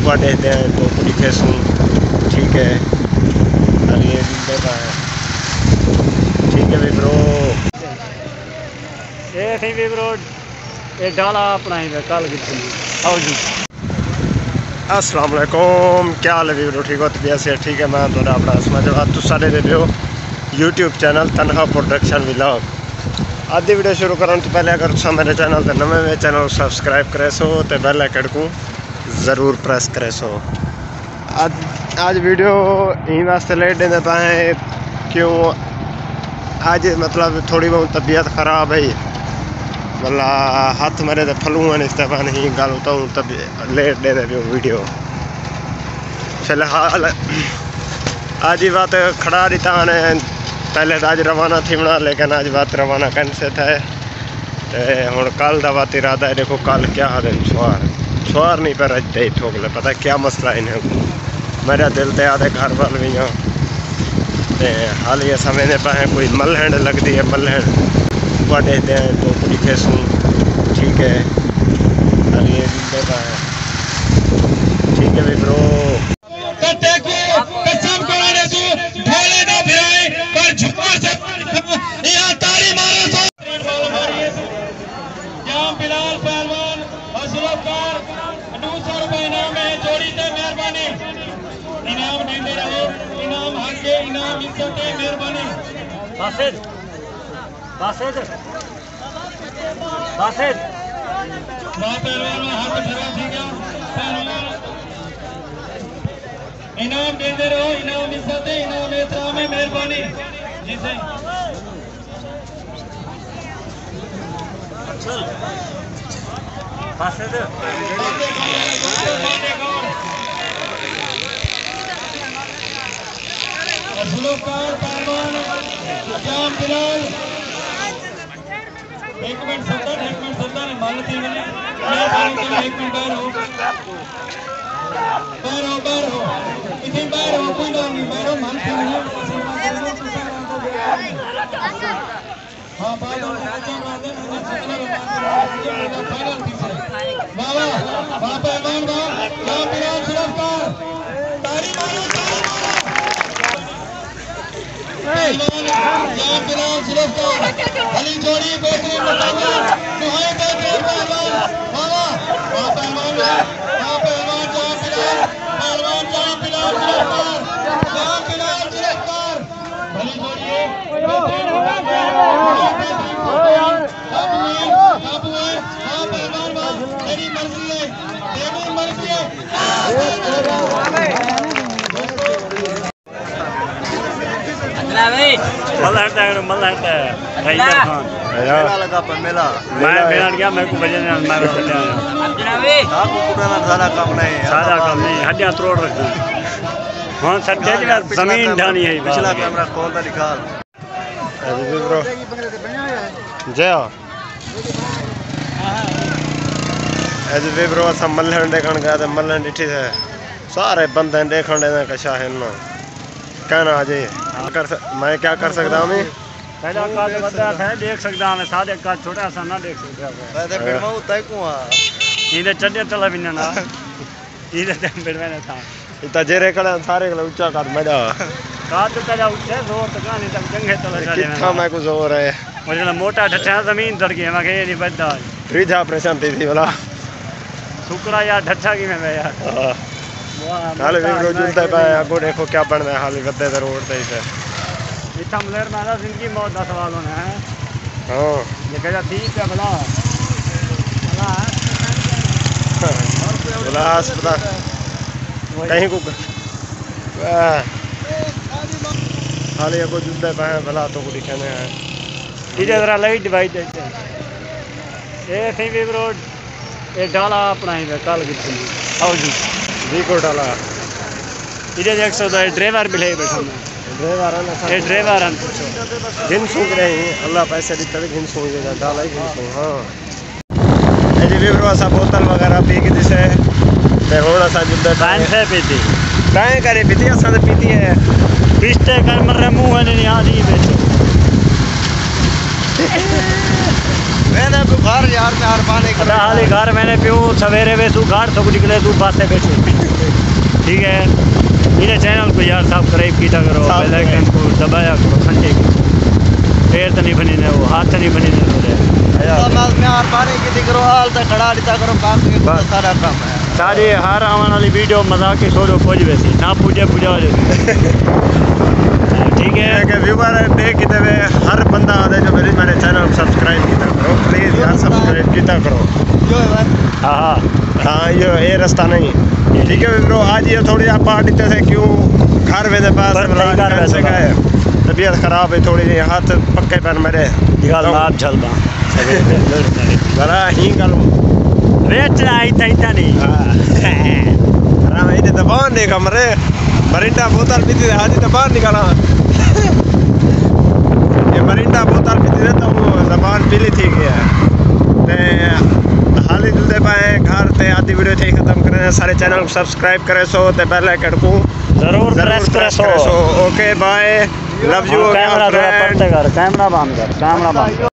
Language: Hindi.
वाटे दें तो पूरी फेसूँ ठीक है। अरे ठीक है भी ब्रो, ये थी भी ब्रो ये डाला अपना ही कल की आओ जी। अस्सलाम वालेकुम, क्या हाल है भी ब्रो? ठीक हो तो ऐसे ठीक है। मैं थोड़ा अपना असमा जवाब तुम सारे दे रहे हो YouTube channel Tanha production vlog. आधी वीडियो शुरू करने तो पहले अगर तुम मेरे चैनल पर नवे मेरे चैनल सब्सक्राइब करे सो तो बेल आइकन को ज़रूर प्रेस करे सो। आज वीडियो यहीं वास्ते लेट देते पाए क्यों आज मतलब थोड़ी बहुत तबीयत ख़राब है, मतलब हाथ मेरे तो फलू हैं इस तरह नहीं गल होता हूँ तब लेट दे पे वीडियो। फिलहाल आज ही बात खड़ा रहता है, पहले तो आज रवाना थी बना लेकिन आज बात रवाना कैंसिल है। हूँ कल का बात इरादा है, देखो कल क्या है सवार नहीं पर अज दे ठोक ले पता क्या मसला इन्हें मेरा दिल तो आधे घर वाल भी हाँ हाल ये समझने पाए कोई मलहंड लगती है मलहंड वाटे दें तो पूरी फेसूँ ठीक है। अरे ठीक है भी ब्रो, इनाम देते रहो, इनाम हक के इनाम इज्जत मेहरबानी। बासित बासित बासित पहलवान में हाथ खड़ा थी गया पहलवान इनाम देते रहो, इनाम इज्जत इनाम एहतराम मेहरबानी। जिसे बासित सुलोकार पहलवान जाम बिलाल 1 मिनट 70 ने मान थी मैंने मैं 1 मिनट बाहर हो इतनी बाहर हो कोई ना नहीं बाहर मान थी नहीं। हाँ बाहर फाइनल थी बाबा बाबा पहलवान जाम बिलाल सुलोकार तारी मारो अली जोड़ी बेहतरीन सुहाई बेहतरीन पहलवान बाबा पहलवान पहलवान जाम बिलाल गिरफ्तार अली जोड़ी बेहतरीन काबू है। हाँ पहलवान तेरी मर्जी है मेरे को बजे सारा काम नहीं हड्डियां तोड़ रखी हाँ सर जमीन ढानी है पिछला कैमरा खोल तो निकाल ब्रो जय आज भी ब्रो अस मलहन देखने गया तो मलहन डिठी है सारे बंदे देखने कशा है ना कहना आज मैं क्या कर सकता हूँ पहला काज बड़ा है देख सकता मैं सादे काज छोटा सा ना देख सकता मैं बिड़वा उता को इधर चढ़े चला भी ना इधर बिड़वा ना था इतना जेरे कड़ा सारे कला ऊंचा कर मजा काज तो तेरा ऊंचा जोर तक नहीं तक जंगे चला जा कितना मैं को जोर है मुझे मोटा ढट्ठा जमीन दड़ गई मैं ये नहीं बद्दा फ्रिज ऑपरेशन थी वाला शुक्र यार ढट्ठा की मैं यार हाल भी रोज जुलता है आगो देखो क्या बन रहा है हाल बद्दे तो रोड पे इसे इतना मलेर मारा जिंदगी मौत का सवाल होना है। हाँ ये कहता ठीक है भला भला अस्पताल कहीं को हाल ये को जुलता है भला तो को दिखाने है इधर जरा लाइट डिवाइड देते ये थी भी रोड ये डाला अपना ही कल की आओ जी जी को डाला इधर देख सकते हो ड्राइवर भी ले बैठा ये ड्राइवर घिन सूख रहे हैं अल्लाह पैसे देते घिन सूख डाला ही घिन सूख। हाँ जी भी ब्रो असा बोतल वगैरह पी के दिसे ते होण असा जुलदे टाइम से पीती काहे करे पीती असा तो पीती है पीते कर मर मुंह ने नहीं आ दी बेचो मैंने को घर यार मेहरबानी कर हाली घर मैंने पियूँ सवेरे वेसू घर तो निकले तू पासे बैठे ठीक है। मेरे चैनल को यार सब्सक्राइब किया करो, बेल आइकन को दबाया करो, घंटे को पैर तो नहीं बनी ने वो हाथ नहीं बनी ने मेहरबानी की करो, हाल तक खड़ा दिता करो, बाकी सारा काम है सारी हर आने वाली वीडियो मजाक की सोचो खोज वैसी ना पूजा पूजा हो जाती ठीक है कि व्यूवर देख किते हुए हर बंदा आदे जो मेरे चैनल को सब्सक्राइब किया करो प्लीज यार, सब्सक्राइब किया करो। हाँ ये रास्ता नहीं ठीक है ब्रो। आज ये थोड़ी आप पार्टी थे क्यों घर में पास से गए, तबीयत खराब है थोड़ी, हाथ पक्के पैर मेरे आप चलता बड़ा ही गल बेचना इतना नहीं ये तो बाहर नहीं कमरे मरिंडा बोतल पीती आज तो बाहर निकाला ये मरिंडा बोतल पीती थे तो वो जबान पीली थी गया हाल ही जुलते पाए घर ते आधी वीडियो थी खत्म करें, सारे चैनल को सब्सक्राइब करे सो ते बेल आइकन को जरूर प्रेस करे सो। Okay bye, love you. Camera थोड़ा पड़ते कर, कैमरा बंद कर, कैमरा बंद कर।